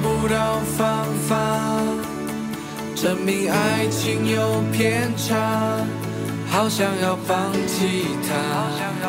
不到方法，证明爱情有偏差，好想要放弃它，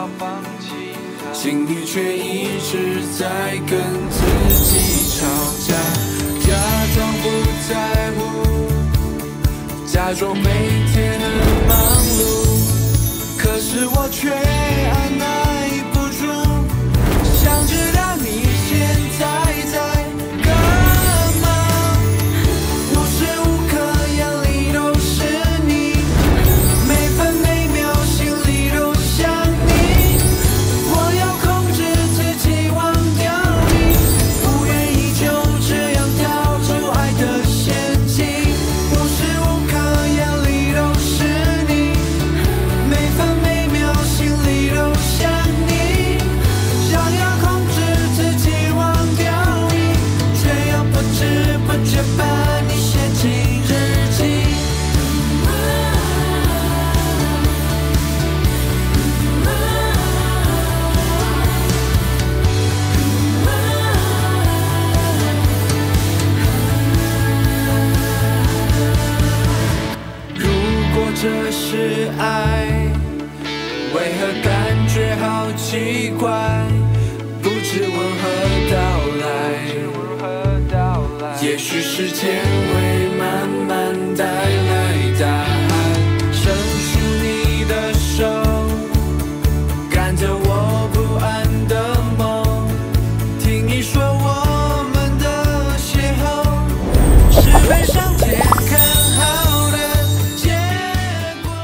心里却一直在跟自己吵架，假装不在乎，假装每天很忙碌，可是我却按耐不住，想知道你现在在干嘛，无时无刻眼里都是你，每分每秒心里都想你，我要控制自己忘掉你，不愿意就这样跳出爱的陷阱，无时无刻眼里都是你，每分每秒心里都想你，想要控制自己忘掉你，却又不知不觉把你写进日记。如果这是爱，为何感觉好奇怪？不知温和到来，也许时间会慢慢带来答案。伸出你的手，赶着我不安的梦，听你说我们的邂逅是被上天看好的结果。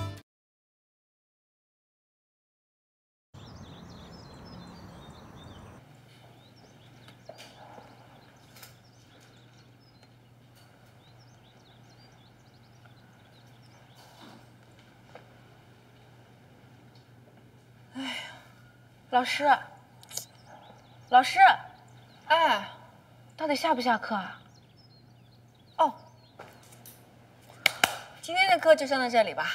老师，老师，哎，到底下不下课啊？哦，今天的课就上到这里吧。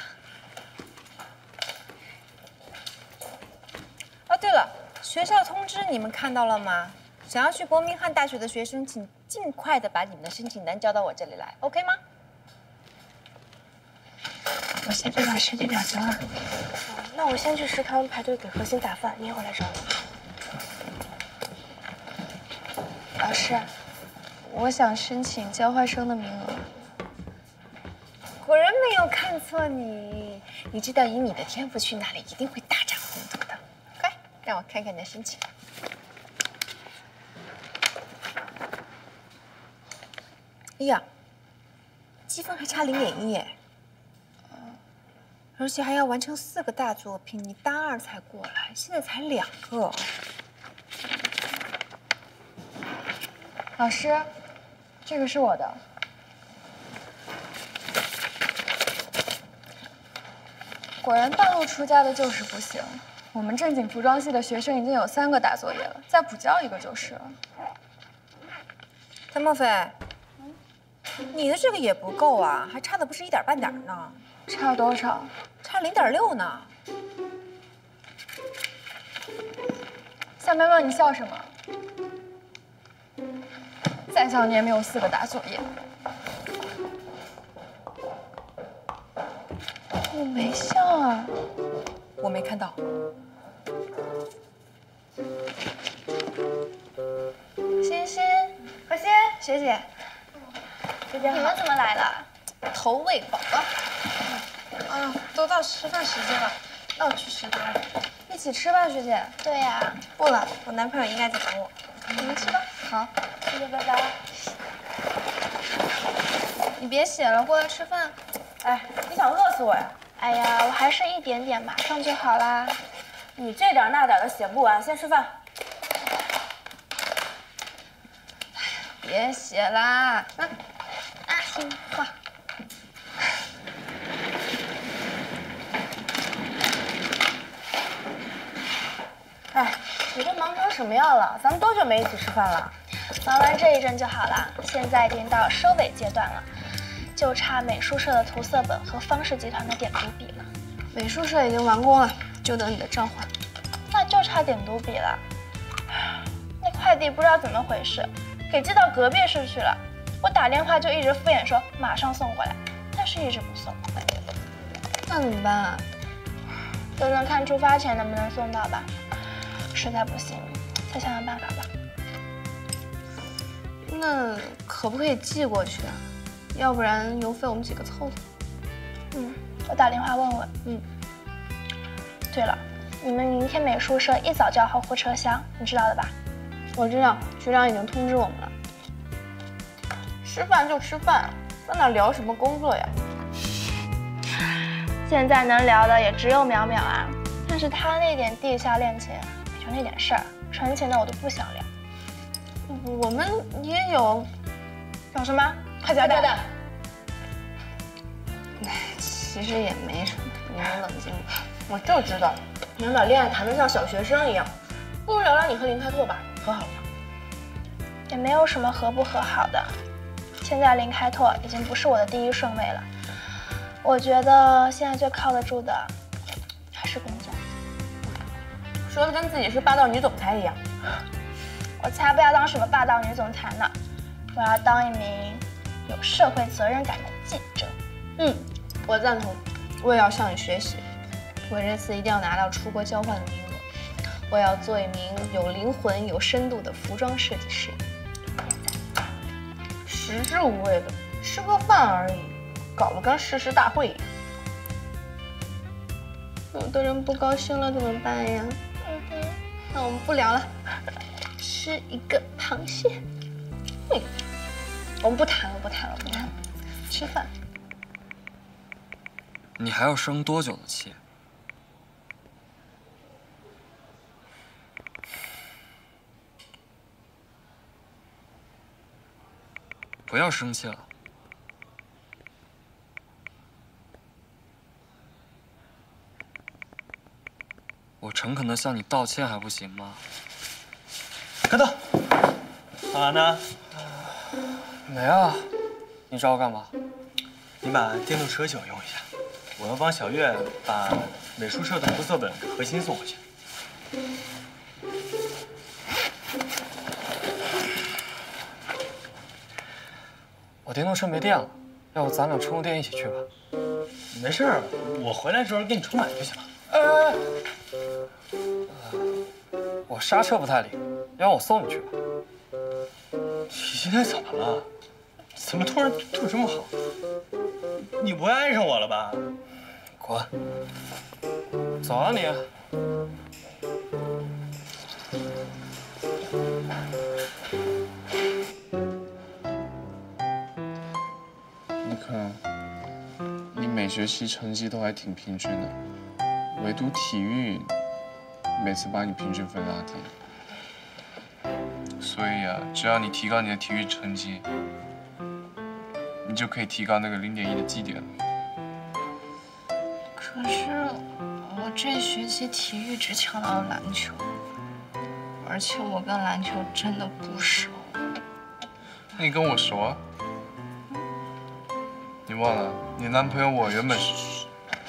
哦，对了，学校通知你们看到了吗？想要去伯明翰大学的学生，请尽快的把你们的申请单交到我这里来 ，OK 吗？ 我先去把申请表交了。那我先去食堂排队给何欣打饭，你一会儿来找我。老师，我想申请交换生的名额。 果然没有看错你，你知道以你的天赋去哪里一定会大展宏图的。快，让我看看你的申请。哎呀，积分还差0.1耶！而且还要完成4个大作品，你大2才过来，现在才2个。 老师，这个是我的。果然半路出家的就是不行。我们正经服装系的学生已经有3个大作业了，再补交1个就是了。 谭墨菲，你的这个也不够啊，还差的不是一点半点呢。 差多少？ 差0.6呢。 夏梅问你笑什么？再笑你也没有4个大作业。我没笑啊。 我没看到。 欣欣，何欣，学姐，学姐好。 你们怎么来了？ 投喂宝宝。 啊，都到吃饭时间了，那我去食堂了。一起吃吧，学姐。 对呀， 不了，我男朋友应该在等我。 你们吃吧。 好， 谢谢，拜拜。 你别写了，过来吃饭。 哎，你想饿死我呀？ 哎呀，我还是一点点，马上就好啦。 你这点那点的写不完，先吃饭。 别写啦，那听话。 哎，你这忙成什么样了？咱们多久没一起吃饭了？ 忙完这一阵就好了，现在已经到收尾阶段了，就差美术社的涂色本和方氏集团的点读笔了。 美术社已经完工了，就等你的召唤。 那就差点读笔了。那快递不知道怎么回事， 给寄到隔壁市去了。我打电话就一直敷衍说马上送过来，但是一直不送。 那怎么办啊？ 等等看出发前能不能送到吧。实在不行，再想想办法吧。 那可不可以寄过去啊？要不然邮费我们几个凑凑。 我打电话问问。对了，你们明天美术社一早就要好货车厢，你知道的吧？ 我知道，局长已经通知我们了。吃饭就吃饭，在哪聊什么工作呀？ 现在能聊的也只有淼淼啊，但是他那点地下恋情，也就那点事儿，纯情的我都不想聊。 我们也有。 有什么？快交代！ 其实也没什么，你们冷静点。我就知道，淼淼恋爱谈得像小学生一样。不如聊聊你和林开拓吧，和好了。 也没有什么和不和好的。现在林开拓已经不是我的第一顺位了。我觉得现在最靠得住的还是工作。 说的跟自己是霸道女总裁一样。 我才不要当什么霸道女总裁呢！我要当一名有社会责任感的记者。 我赞同，我也要向你学习。我这次一定要拿到出国交换的名额。我要做一名有灵魂、有深度的服装设计师。食之无味的，吃个饭而已，搞得跟誓师大会一样。有的人不高兴了怎么办呀？那我们不聊了，吃一个螃蟹。我们不谈了，不谈了，吃饭。 你还要生多久的气？不要生气了。我诚恳地向你道歉还不行吗？ 开拓，好了呢？ 没啊，你找我干嘛？ 你把电动车借我用一下，我要帮小月把美术社的涂色本给何欣送回去。 我电动车没电了，要不咱俩充个电一起去吧？ 没事儿，我回来的时候给你充满就行了。 我刹车不太灵，要不我送你去吧？ 你今天怎么了？怎么突然对我这么好？你不会爱上我了吧？ 滚！走啊你！ 你看，你每学期成绩都还挺平均的，唯独体育每次把你平均分拉低。所以啊，只要你提高你的体育成绩，你就可以提高那个0.1的基点。 可是我这学期体育只抢到了篮球，而且我跟篮球真的不熟。 那你跟我熟啊？你忘了，你男朋友我原本是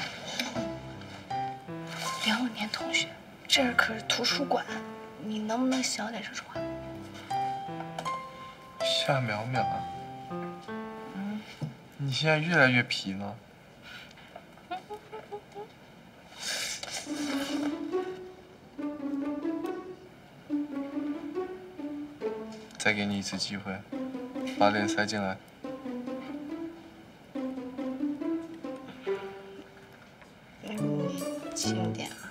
2年同学，这儿可是图书馆，你能不能小点声说话？ 夏淼淼啊，你现在越来越皮了。再给你一次机会，把脸塞进来。 轻点啊。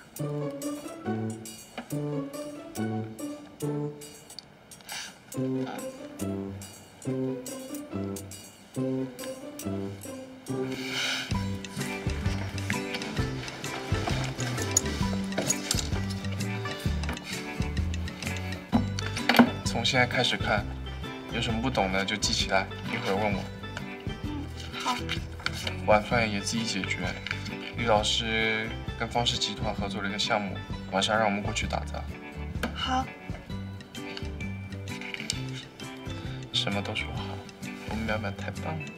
从现在开始看，有什么不懂的就记起来，一会儿问我。 好。 晚饭也自己解决。李老师跟方氏集团合作了一个项目，晚上让我们过去打杂。 好。 什么都说好，我们淼淼太棒了。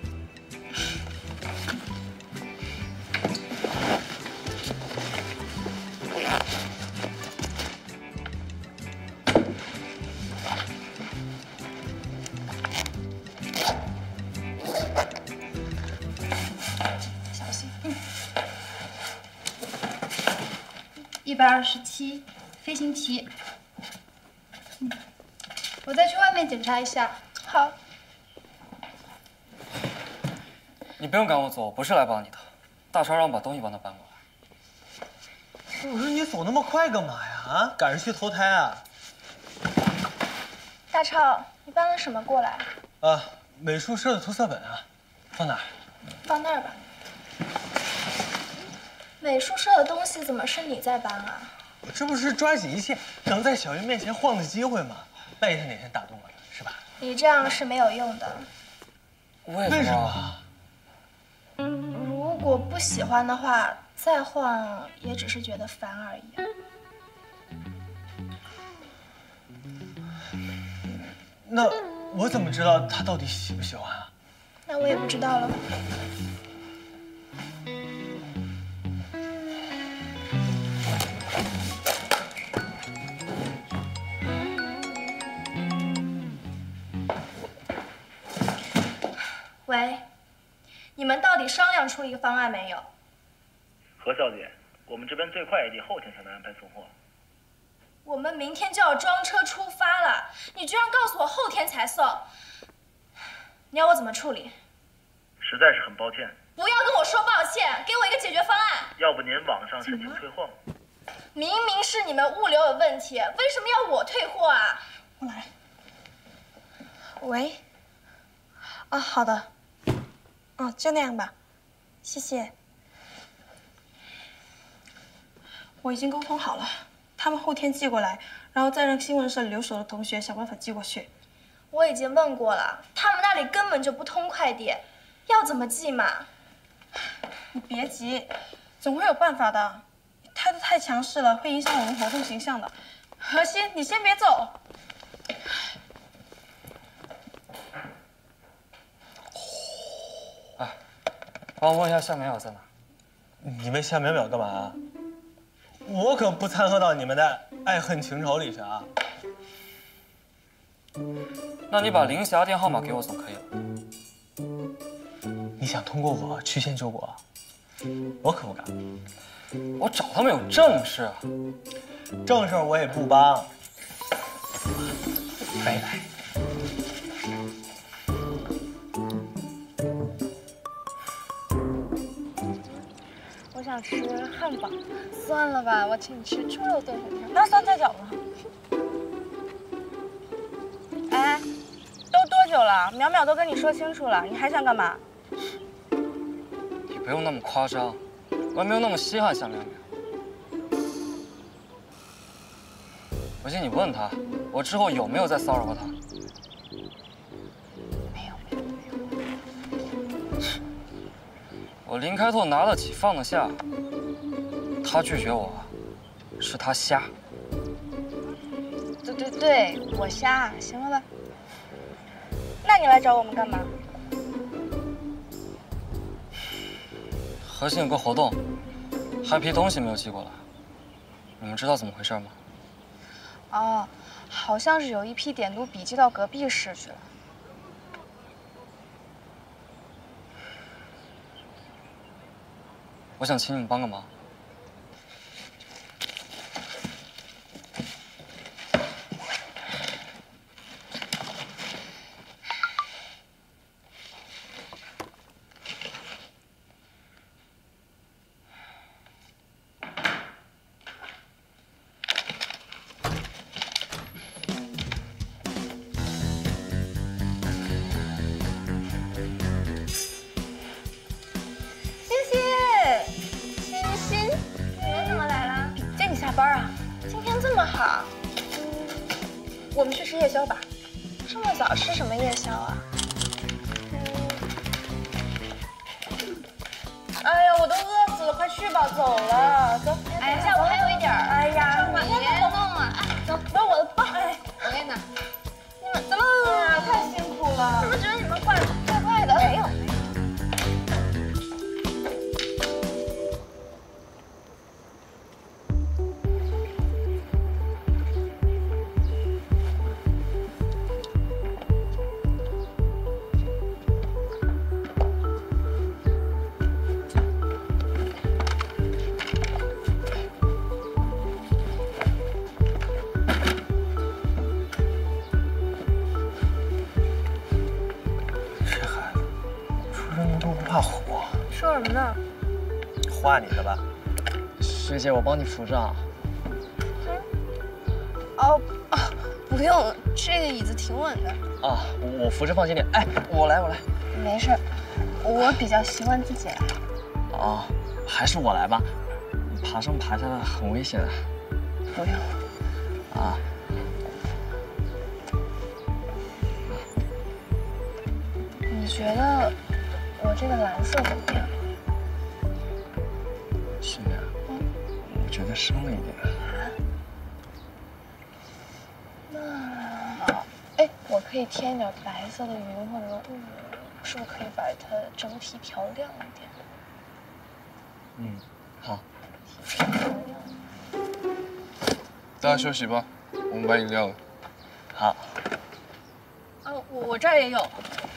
127，飞行棋。我再去外面检查一下。 好。 你不用赶我走，我不是来帮你的。大超让我把东西帮他搬过来。 我说你走那么快干嘛呀？啊，赶着去投胎啊？ 大超，你搬了什么过来？ 美术社的涂色本啊，放哪儿？ 放那儿吧。美术社的东西怎么是你在搬啊？ 我这不是抓紧一切能在小云面前晃的机会吗？万一他哪天打动我了，是吧？ 你这样是没有用的。 为什么？ 如果不喜欢的话，再晃也只是觉得烦而已。 那我怎么知道他到底喜不喜欢啊？ 那我也不知道了。喂，你们到底商量出一个方案没有？ 何小姐，我们这边最快也得后天才能安排送货。 我们明天就要装车出发了，你居然告诉我后天才送，你要我怎么处理？ 实在是很抱歉。 不要跟我说抱歉，给我一个解决方案。 要不您网上申请退货？ 明明是你们物流有问题，为什么要我退货啊？ 我来。 喂。啊，好的。哦，就那样吧，谢谢。我已经沟通好了，他们后天寄过来，然后再让新闻社留守的同学想办法寄过去。 我已经问过了，他们那里根本就不通快递，要怎么寄嘛？ 你别急，总会有办法的。态度太强势了，会影响我们活动形象的。何欣，你先别走。 哎，帮我问一下夏淼淼在哪？ 你问夏淼淼干嘛？我可不掺和到你们的爱恨情仇里去啊！ 那你把林霞电号码给我总可以了。 你想通过我曲线救国？我可不敢。 我找他们有正事啊。 正事我也不帮。拜拜。 我想吃汉堡，算了吧，我请你吃猪肉炖粉条。 那酸菜饺子。 哎，都多久了？淼淼都跟你说清楚了，你还想干嘛？ 你不用那么夸张，我也没有那么稀罕夏淼淼。不信你问他，我之后有没有再骚扰过他？ 没有。 我林开拓拿得起放得下，他拒绝我，是他瞎。 对，我瞎，行了吧？ 那你来找我们干嘛？ 核心有个活动，还批东西没有寄过来，你们知道怎么回事吗？ 哦，好像是有一批点读笔寄到隔壁市去了。 我想请你们帮个忙。 我们去吃夜宵吧。这么早吃什么夜宵啊？ 哎呀，我都饿死了，快去吧，走了，走。 哎呀，下午还有一点儿。 哎呀， 明天再活动啊！哎，走，不是我的包。哎，我给你拿。你们怎么？ 哎呀，太辛苦了。 是不是觉得你们怪怪的？没有。 画你的吧？ 学姐，我帮你扶上。 哦，不用，这个椅子挺稳的。 啊，我扶着放心点。哎，我来。 没事，我比较习惯自己来。 啊，还是我来吧，爬上爬下的很危险的。 不用。 啊。 你觉得我这个蓝色怎么样？ 是呀，我觉得深了一点。 哎，我可以添一点白色的云或者雾，是不是可以把它整体调亮一点？ 嗯，好。 大家休息吧，我们买饮料了。 好。 我这儿也有。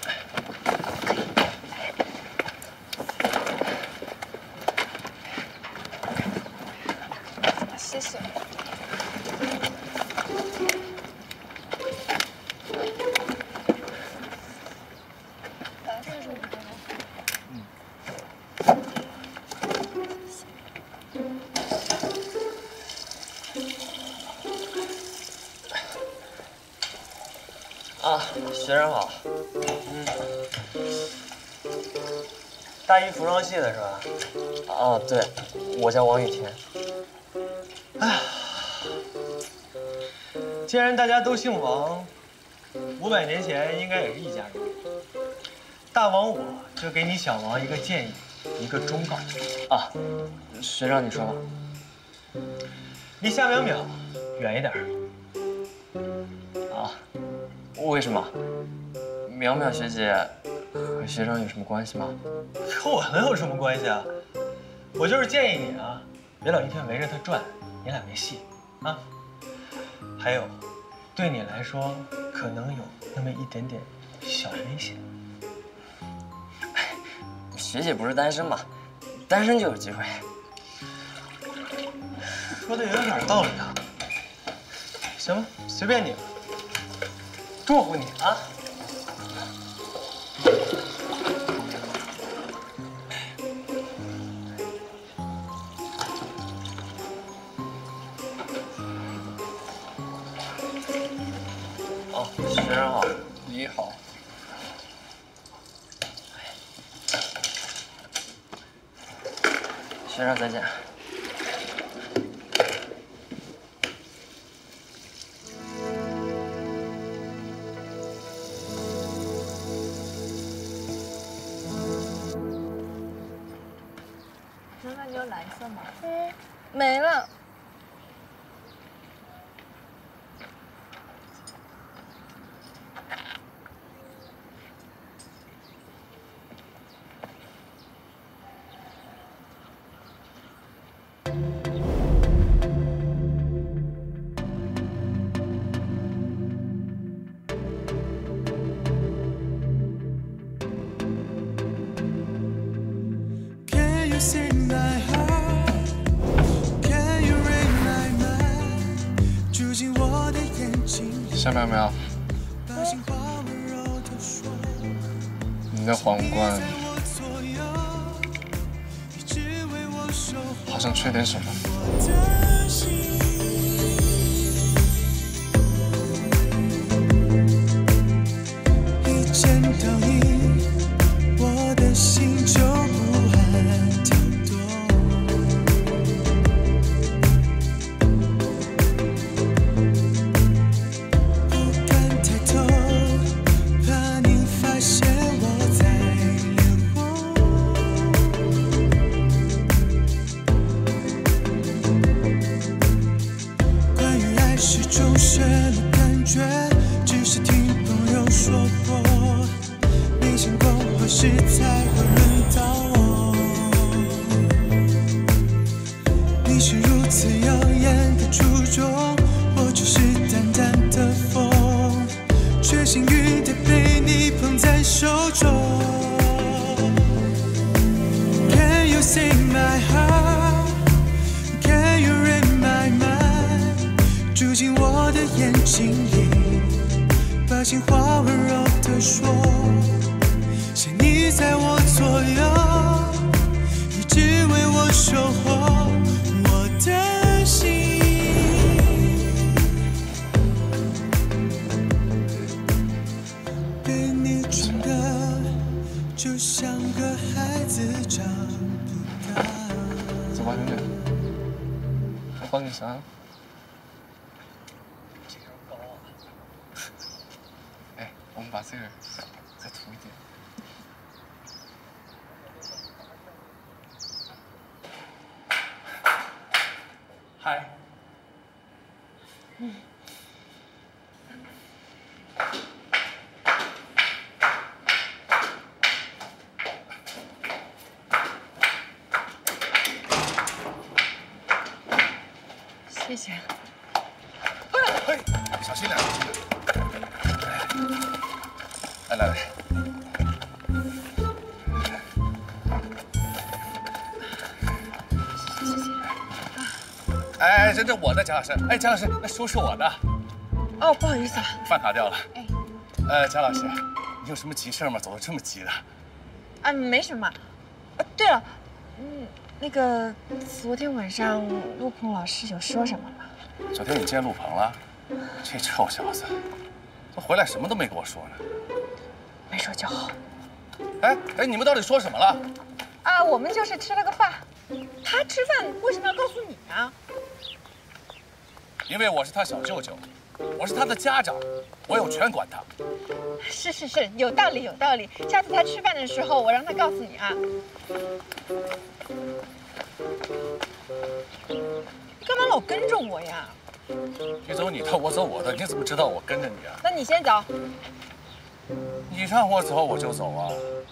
谢谢。 啊，学生好。 大一服装系的是吧？ 哦，对，我叫王雨天。 哎，既然大家都姓王，500年前应该也是一家人。大王我就给你小王一个建议，一个忠告。 啊，学长你说吧。 离夏淼淼远一点。 啊，为什么？淼淼学姐和学长有什么关系吗？ 和我能有什么关系啊？我就是建议你啊，别老一天围着他转，你俩没戏啊。还有，对你来说可能有那么一点点小危险。 学姐不是单身吗？单身就有机会。 说的有点道理啊。行吧，随便你吧。祝福你啊！ 哦，学生好。 你好。 学长再见。 能感觉有蓝色吗？ 没了。 夏淼淼，你的皇冠好像缺点什么。 一见到你，我的心就不安跳动。不敢抬头，怕你发现我在脸红。关于爱是种什么感觉，只是听朋友说过。没想过何时才会轮到我。你是如此耀眼的初衷，我只是淡淡的风，却幸运地被你捧在手中。Can you see my heart? Can you read my mind? 住进我的眼睛里，把情话温柔地说。想你在我左右，一直为我我帮你啥？ 这样高啊！ 哎，我们把这个再涂一点。 嗨。 谢谢。 嘿，小心点。来来来。 谢谢。 哎，这我的，贾老师。哎，贾老师，那书是我的。 哦，不好意思啊。 饭卡掉了。 哎。 贾老师，你有什么急事吗？走得这么急的？ 啊，没什么。对了，那个昨天晚上陆鹏老师有说什么吗？ 昨天你见陆鹏了？这臭小子，他回来什么都没跟我说呢。 没说就好。 哎，你们到底说什么了？ 啊，我们就是吃了个饭。他吃饭为什么要告诉你啊？ 因为我是他小舅舅，我是他的家长，我有权管他。 是，有道理有道理。下次他吃饭的时候，我让他告诉你啊。你干嘛老跟着我呀？ 你走你的，我走我的，你怎么知道我跟着你啊？ 那你先走。 你让我走我就走啊！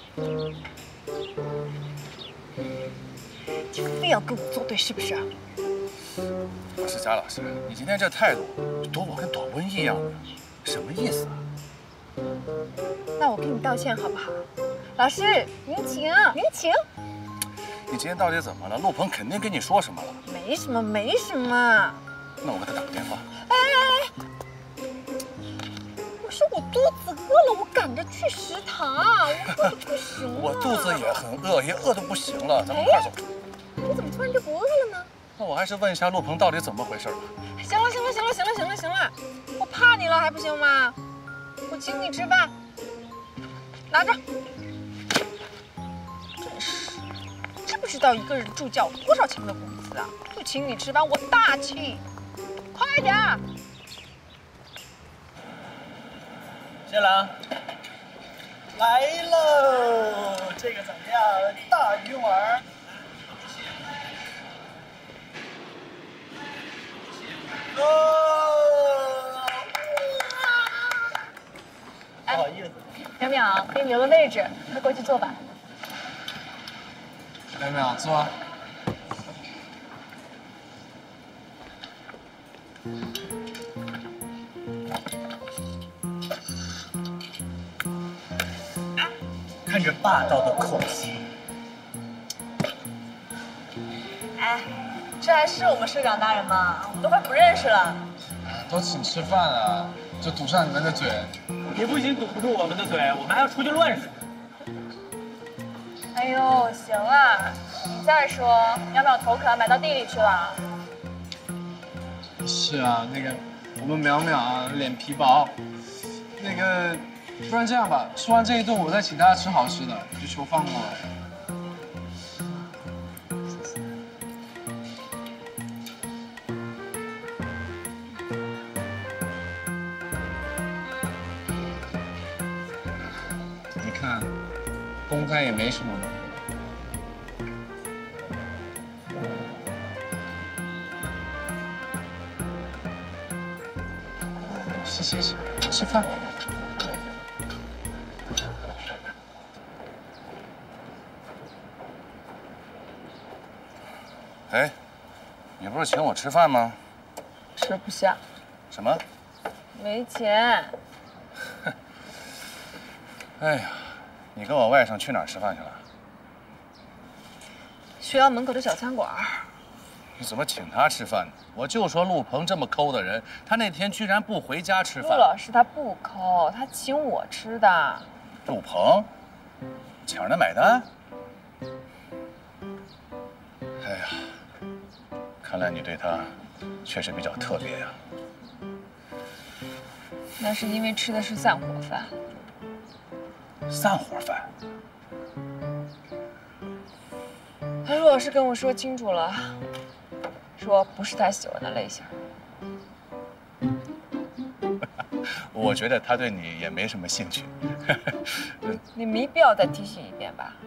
你非要跟我作对是不是？ 不是贾老师，你今天这态度，躲我跟躲瘟疫一样的，什么意思啊？ 那我给你道歉好不好？老师，您请，您请。 你今天到底怎么了？陆鹏肯定跟你说什么了？ 没什么，没什么。 那我给他打个电话。 哎，我说我肚子饿了，我赶着去食堂，我饿得不行了。 我肚子也很饿，也饿得不行了，咱们快走。 你怎么突然就不饿了呢？ 那我还是问一下陆鹏到底怎么回事吧。 行了，我怕你了还不行吗？我请你吃饭，拿着。真是，知不知道一个人助教多少钱的工资啊？就请你吃饭，我大气。快点！ 谢郎，来喽！这个怎么样？大鱼丸。不好意思， 淼淼，给你留个位置，快过去坐吧。 淼淼，坐。 看着霸道的口气。 哎，这还是我们社长大人吗？我们都快不认识了。 都请吃饭了，就堵上你们的嘴。 你不仅堵不住我们的嘴，我们还要出去乱说。 哎呦，行了，你再说，淼淼头可要埋到地里去了。 是啊，那个我们淼淼啊，脸皮薄。那个，不然这样吧，吃完这一顿，我再请大家吃好吃的，就求放过了。你看，公开也没什么嘛。谢，吃饭。 哎，你不是请我吃饭吗？ 吃不下。 什么？ 没钱。 哎呀，你跟我外甥去哪儿吃饭去了？ 学校门口的小餐馆。 你怎么请他吃饭呢？我就说陆鹏这么抠的人，他那天居然不回家吃饭。 陆老师他不抠，他请我吃的。 陆鹏，抢人买单？哎呀，看来你对他确实比较特别呀。 那是因为吃的是散伙饭。 散伙饭？ 陆老师跟我说清楚了， 说不是他喜欢的类型。 我觉得他对你也没什么兴趣。 你没必要再提醒一遍吧？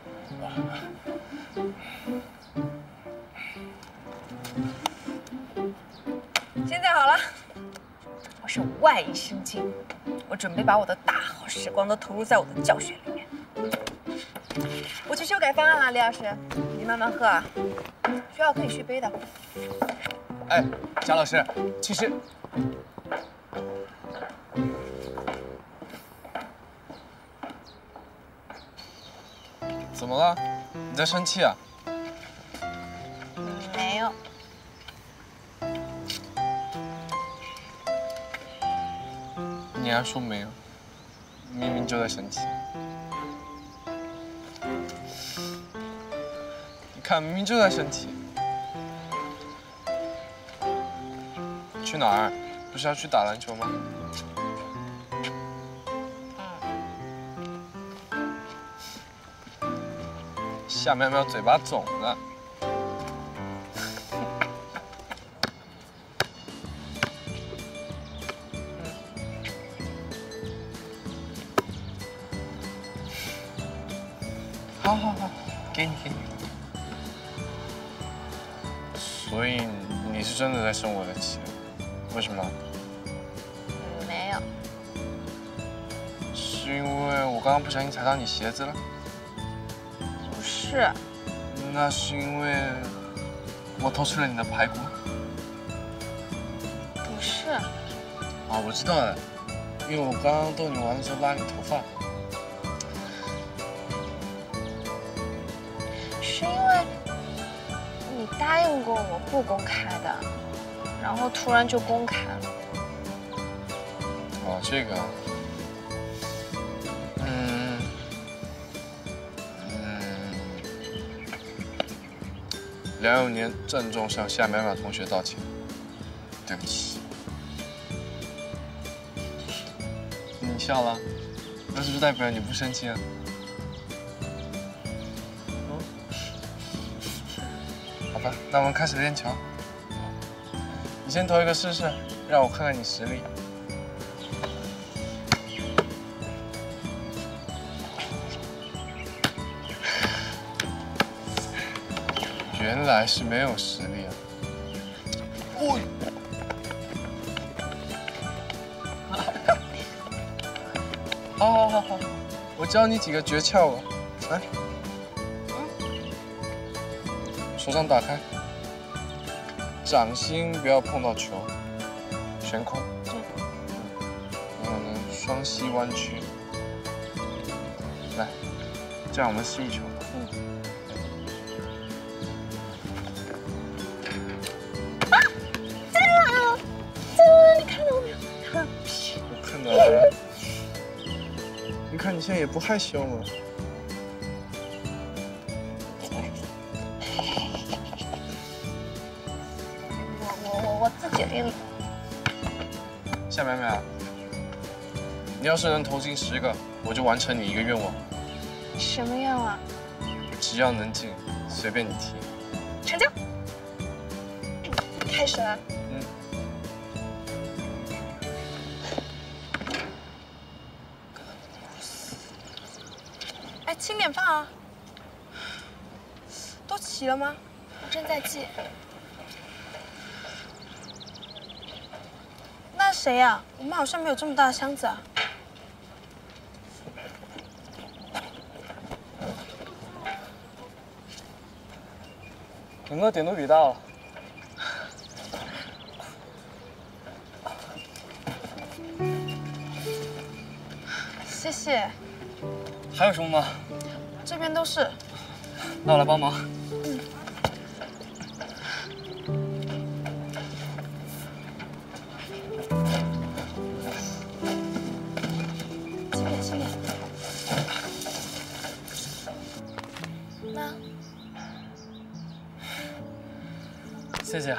现在好了，我是外一生进，我准备把我的大好时光都投入在我的教学里面。我去修改方案了，李老师，你慢慢喝啊。学校可以续杯的。 哎，贾老师，其实。 怎么了？你在生气啊？ 没有。 你还说没有？明明就在生气。你看，明明就在生气。去哪儿？不是要去打篮球吗？ 夏苗苗嘴巴肿了。好好好，给你给你。所以你是真的在生我的气？为什么？ 没有。 是因为我刚刚不小心踩到你鞋子了？ 是， 那是因为我偷吃了你的排骨。 不是。 啊，我知道了，因为我刚刚逗你玩的时候拉你头发。 是因为你答应过我不公开的，然后突然就公开了。 哦，这个。 梁永年郑重向夏淼淼同学道歉，对不起。你笑了，那是不是代表你不生气啊？好吧，那我们开始练球。你先投一个试试，让我看看你实力。原来是没有实力啊！哦，好，我教你几个诀窍啊！来，手掌打开，掌心不要碰到球，悬空。然后呢，双膝弯曲。来，这样我们试一球。 你看你现在也不害羞了。 我自己练。 夏淼淼，你要是能投进10个，我就完成你一个愿望。 什么愿望？ 只要能进，随便你提。 成交。开始了。 轻点放啊！都齐了吗？ 我正在记。 那谁呀？我们好像没有这么大的箱子啊。 我点都比到了。 谢谢。 还有什么吗？ 这边都是。 那我来帮忙。 轻点。 那。 谢谢。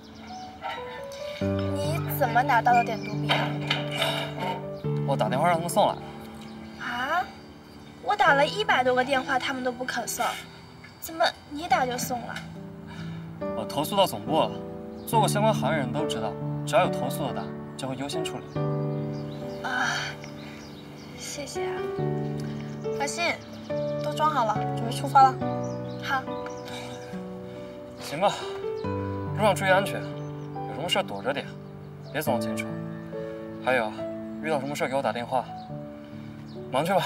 你怎么拿到的点读笔啊？ 我打电话让他们送来。 啊？我打了100多个电话，他们都不肯送，怎么你打就送了？ 我投诉到总部了，做过相关行业人都知道，只要有投诉的单，就会优先处理。 啊，谢谢啊。 海信，都装好了，准备出发了。 好。 行吧，路上注意安全，有什么事躲着点，别总往前冲。还有，遇到什么事给我打电话。忙去吧。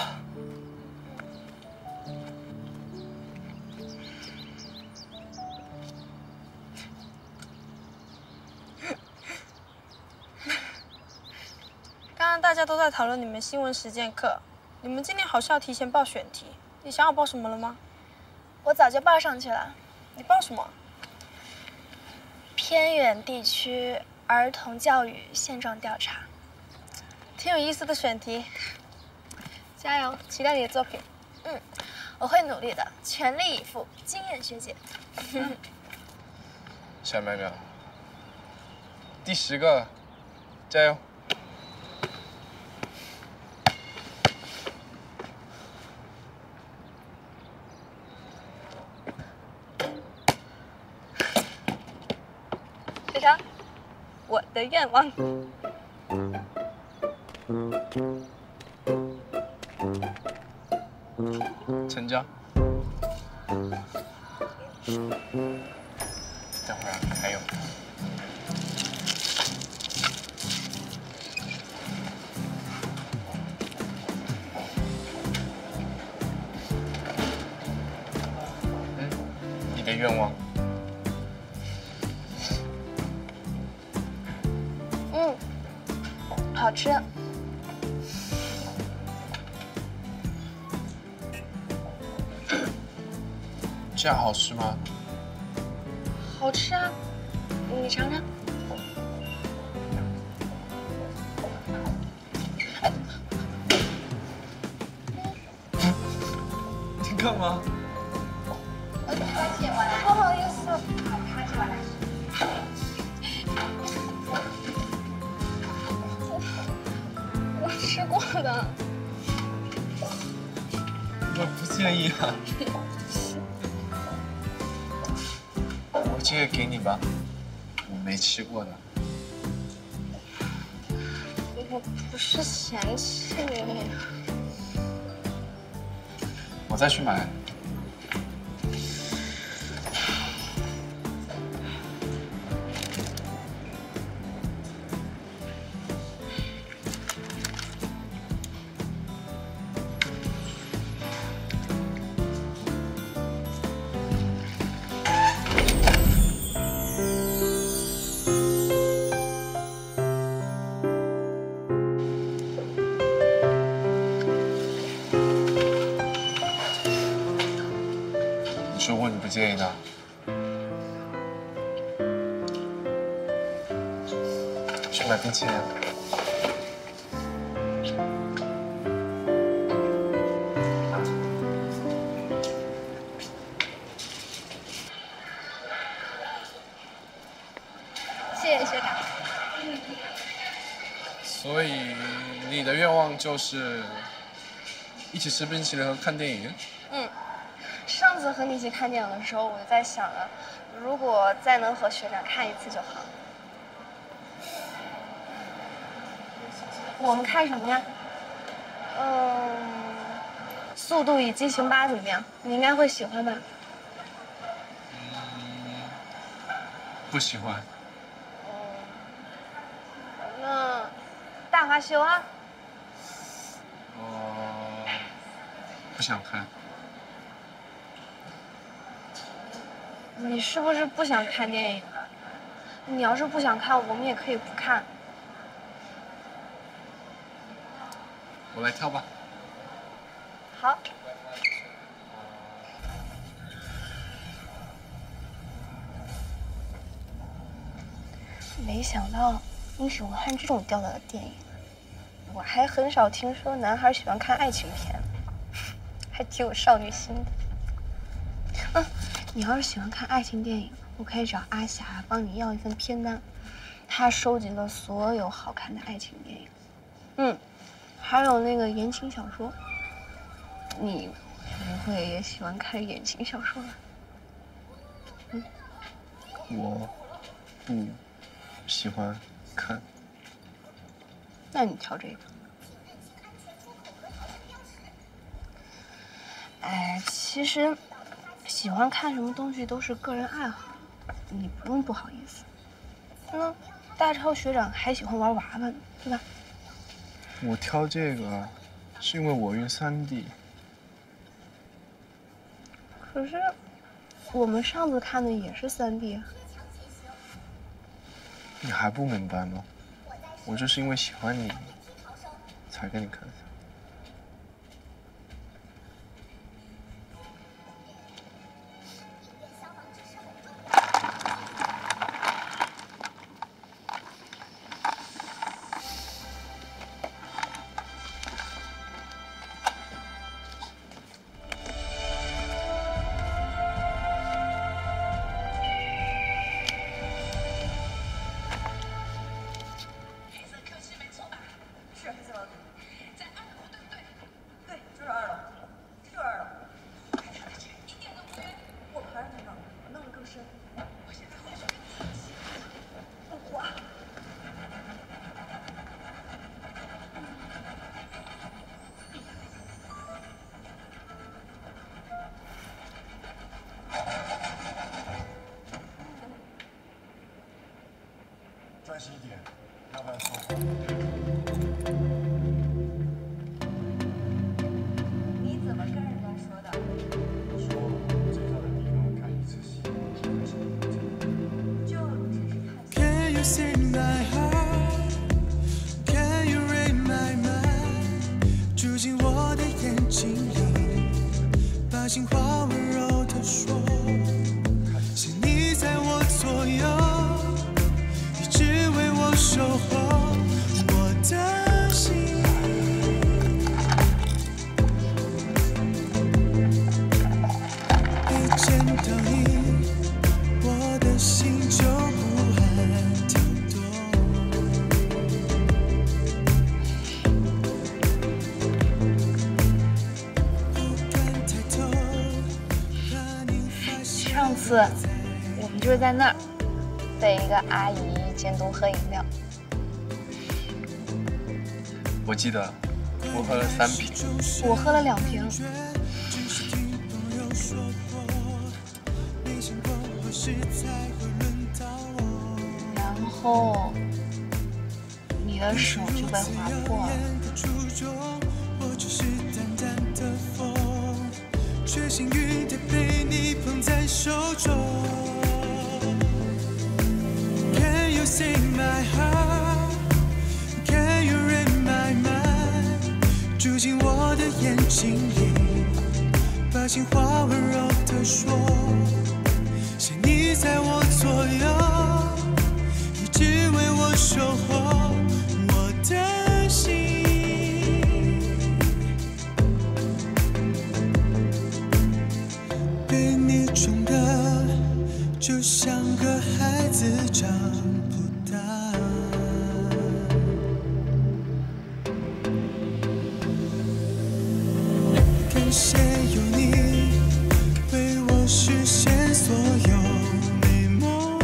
刚刚大家都在讨论你们新闻实践课，你们今年好像要提前报选题，你想好报什么了吗？ 我早就报上去了。 你报什么？ 偏远地区儿童教育现状调查， 挺有意思的选题。加油，期待你的作品。 我会努力的，全力以赴。经验学姐。 小苗苗，第10个，加油！ 学长，我的愿望。 成交。等会儿还有。你的愿望。 好吃。 这样好吃吗？ 好吃啊，你尝尝。 你干嘛？ 不好意思。我吃过的。 我不介意啊。我这个给你吧，我没吃过的。 我不是嫌弃你。 我再去买。说过你不介意的。去买冰淇淋。 谢谢学长。 所以你的愿望就是一起吃冰淇淋和看电影？ 上次和你一起看电影的时候，我就在想了，如果再能和学长看一次就好。我们看什么呀？《速度与激情8》怎么样？你应该会喜欢吧？ 不喜欢。 那《大话西游》啊？ 不想看。 你是不是不想看电影啊？你要是不想看，我们也可以不看。 我来挑吧。 好。没想到你喜欢看这种调调的电影，我还很少听说男孩喜欢看爱情片，还挺有少女心的。你要是喜欢看爱情电影，我可以找阿霞帮你要一份片单，她收集了所有好看的爱情电影，还有那个言情小说。你会不会也喜欢看言情小说啊？ 我不喜欢看。 那你挑这个。哎，其实喜欢看什么东西都是个人爱好，你不用不好意思。那大超学长还喜欢玩娃娃呢，对吧？ 我挑这个是因为我晕3D。 可是我们上次看的也是3D 啊。 你还不明白吗？我就是因为喜欢你，才跟你看。 专心一点，要不然错。 你怎么跟人家说的？ 说最漂亮的地方看一次戏， 就只是看戏。 Can you see my heart? Can you read my mind? 住进我的眼睛里，把情话温柔地说，是你在我左右。 只为我守候我的心，一见到你，我的心就不安跳动。不敢抬头，怕你发现。 上次我们就是在那儿被一个阿姨。 监督喝饮料， 我记得我喝了3瓶， 我喝了2瓶。然后你的手就被划破了。却幸运地被你捧在手中。 Sing my heart, can you read my mind? 住进我的眼睛里，把情话温柔地说，是你在我左右，一直为我守候我的心。被你宠得就像个孩子长。 感谢有你为我实现所有美梦。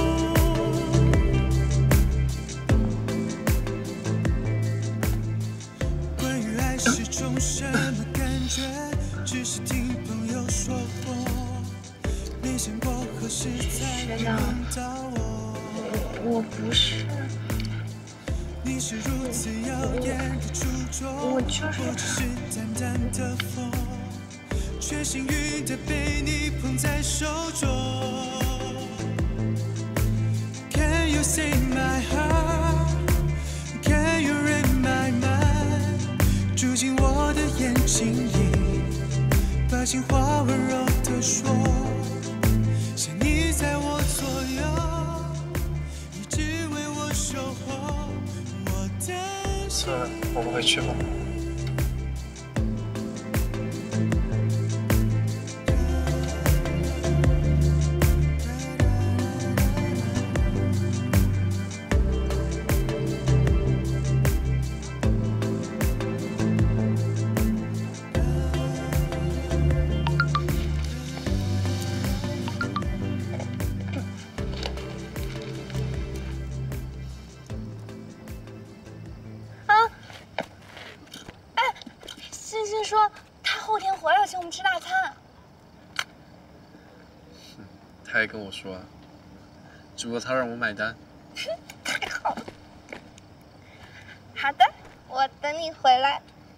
关于爱是种什么感觉，只是听朋友说过，没想过何时才会轮到我。 我不是。 你是如此耀眼的出众，我只是淡淡的风，却幸运地被你捧在手中。Can you see my heart? Can you read my mind? 住进我的眼睛里，把情话温柔地说，是你在我左右，一直为我守候。 我们回去吧。 他还跟我说，只不过他让我买单。 太好了。好的，我等你回来。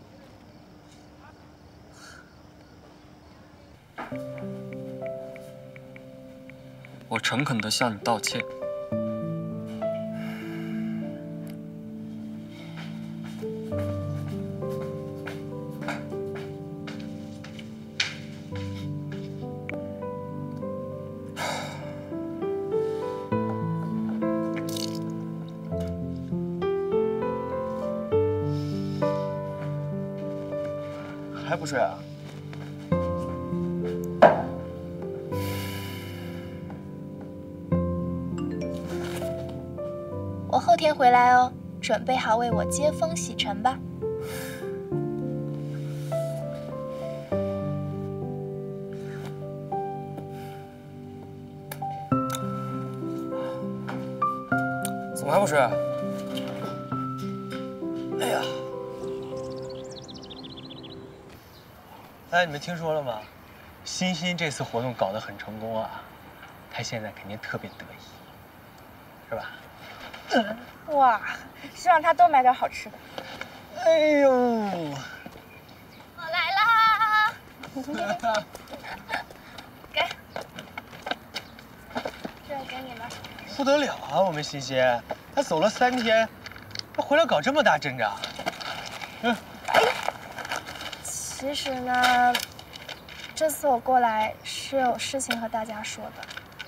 我诚恳地向你道歉。 还不睡啊？ 我后天回来哦，准备好为我接风洗尘吧。 怎么还不睡？ 哎呀！哎，你们听说了吗？欣欣这次活动搞得很成功啊，她现在肯定特别得意，是吧？ 哇，希望他多买点好吃的。 哎呦！ 我来啦！给，这给你了。 不得了啊，我们欣欣，她走了3天，她回来搞这么大阵仗。 其实呢，这次我过来是有事情和大家说的。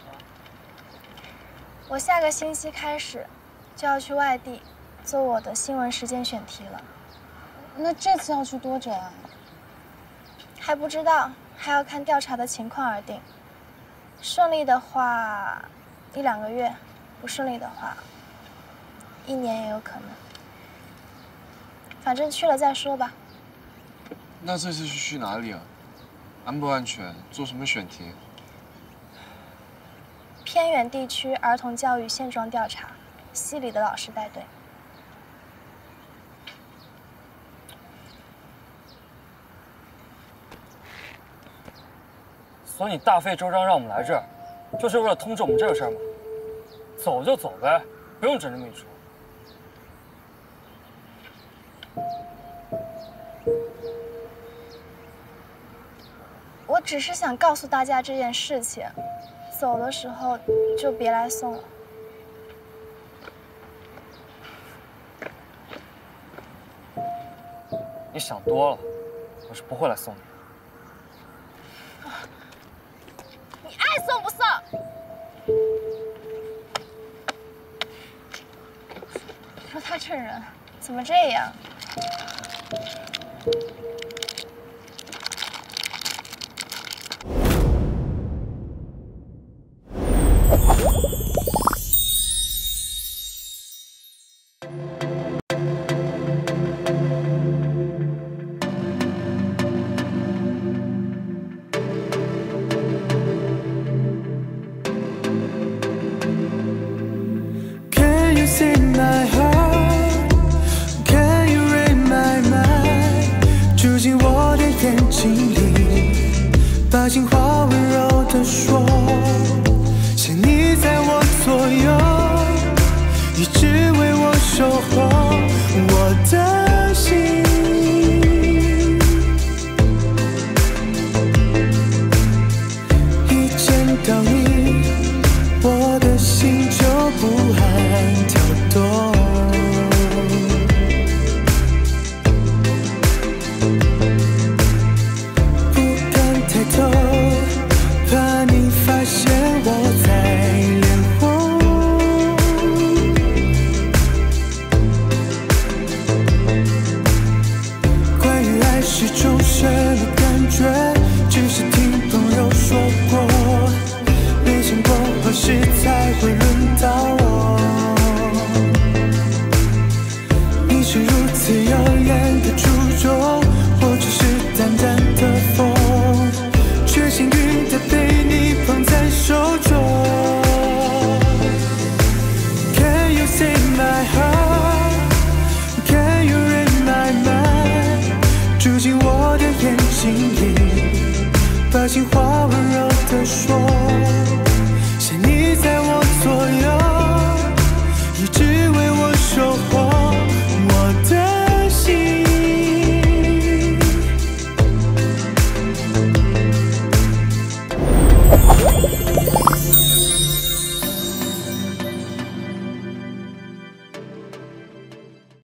我下个星期开始就要去外地做我的新闻实践选题了。 那这次要去多久啊？ 还不知道，还要看调查的情况而定。顺利的话，1、2个月；不顺利的话，1年也有可能。反正去了再说吧。 那这次是去哪里啊？安不安全？做什么选题？ 偏远地区儿童教育现状调查，系里的老师带队。 所以你大费周章让我们来这儿，就是为了通知我们这个事儿吗？走就走呗，不用整这么一出。 我只是想告诉大家这件事情，走的时候就别来送了。 你想多了，我是不会来送你的。 你爱送不送？说他这人怎么这样？